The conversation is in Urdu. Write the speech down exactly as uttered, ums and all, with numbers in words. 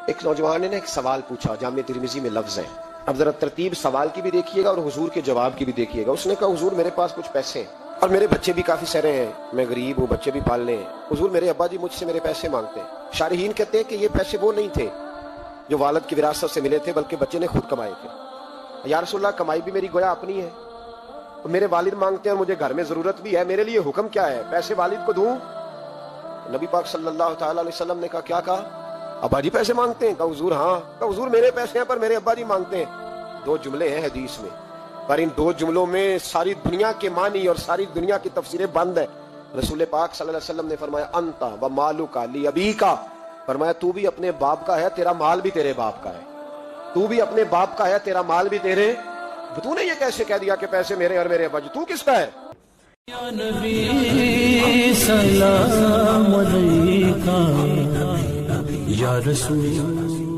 ایک نوجوان نے ایک سوال پوچھا، جامع ترمذی میں لفظ ہے، اب ذرا ترتیب سوال کی بھی دیکھیے گا اور حضور کے جواب کی بھی دیکھیے گا۔ اس نے کہا حضور میرے پاس کچھ پیسے ہیں اور میرے بچے بھی کافی سارے ہیں، میں غریب ہوں، بچے بھی پالنے ہیں، حضور میرے ابا جی مجھ سے میرے پیسے مانگتے ہیں۔ شارحین کہتے ہیں کہ یہ پیسے وہ نہیں تھے جو والد کی وراثت سے ملے تھے، بلکہ بچے نے خود کمائے تھے۔ یا رسول اللہ کمائی بھی میری گویا اپنی ہے، میرے والد مانگتے ہیں، مجھے گھر میں ضرورت بھی ہے، میرے لیے حکم کیا ہے، پیسے والد کو دوں؟ نبی پاک صلی اللہ تعالی علیہ وسلم نے کہا کیا کہا؟ ابا جی پیسے مانگتے ہیں؟ کہا حضور ہاں۔ کہا حضور میرے پیسے ہیں پر میرے ابا جی مانگتے ہیں۔ دو جملے ہیں حدیث میں، پر ان دو جملوں میں ساری دنیا کے معنی اور ساری دنیا کی تفسیریں بند ہے۔ رسول پاک صلی اللہ علیہ وسلم نے فرمایا انتا و مالک لابیکا، فرمایا تو بھی اپنے باپ کا ہے، تیرا مال بھی تیرے باپ کا ہے، تو بھی اپنے باپ کا ہے، تیرا مال بھی تیرے۔ تو نے یہ کیسے کہہ دیا کہ پیسے میرے اور میرے ابا جی؟ تو کس کا ہے؟ یا نبی سلام علیکہ یا رسول